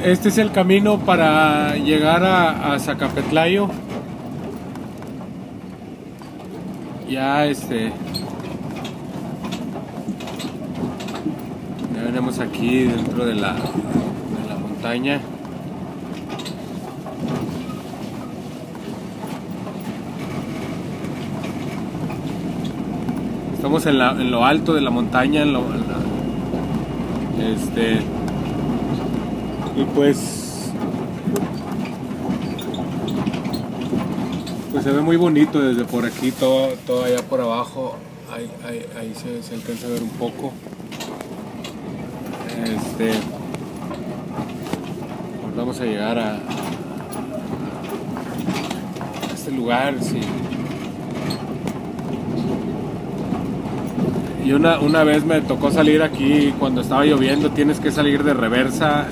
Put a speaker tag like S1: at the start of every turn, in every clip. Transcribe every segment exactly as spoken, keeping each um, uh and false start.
S1: Este es el camino para llegar a, a Zacapetlayo. Ya este ya venimos aquí dentro de la, de la montaña. Estamos en, la, en lo alto de la montaña, en lo, en la, este y pues pues se ve muy bonito desde por aquí, todo, todo allá por abajo, ahí, ahí, ahí se, se alcanza a ver un poco. Este, pues vamos a llegar a, a este lugar, sí. Y una, una vez me tocó salir aquí cuando estaba lloviendo, tienes que salir de reversa.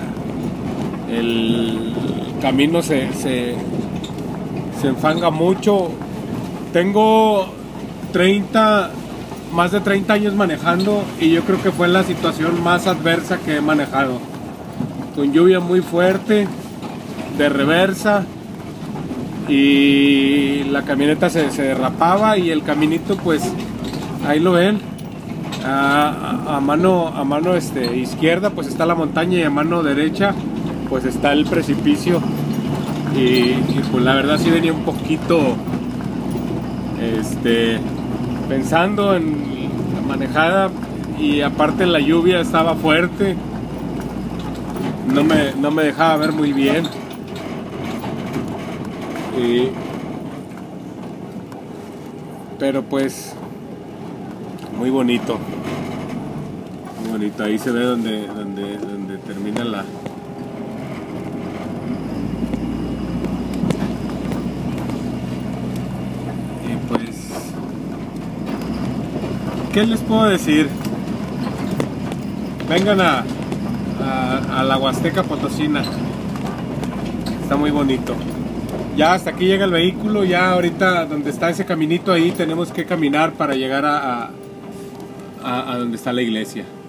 S1: El camino se, se, se enfanga mucho. Tengo treinta, más de treinta años manejando y yo creo que fue la situación más adversa que he manejado. Con lluvia muy fuerte, de reversa, y la camioneta se, se derrapaba y el caminito, pues ahí lo ven. A, a, a mano, a mano este, izquierda pues está la montaña y a mano derecha pues está el precipicio, y, y pues la verdad sí venía un poquito este, pensando en la manejada, y aparte la lluvia estaba fuerte, no me, no me dejaba ver muy bien. Y, pero pues muy bonito, muy bonito. Ahí se ve donde, donde, donde termina la y pues, ¿qué les puedo decir? Vengan a, a, a la Huasteca Potosina, está muy bonito. Ya hasta aquí llega el vehículo, ya ahorita donde está ese caminito ahí tenemos que caminar para llegar a, a, a, a donde está la iglesia.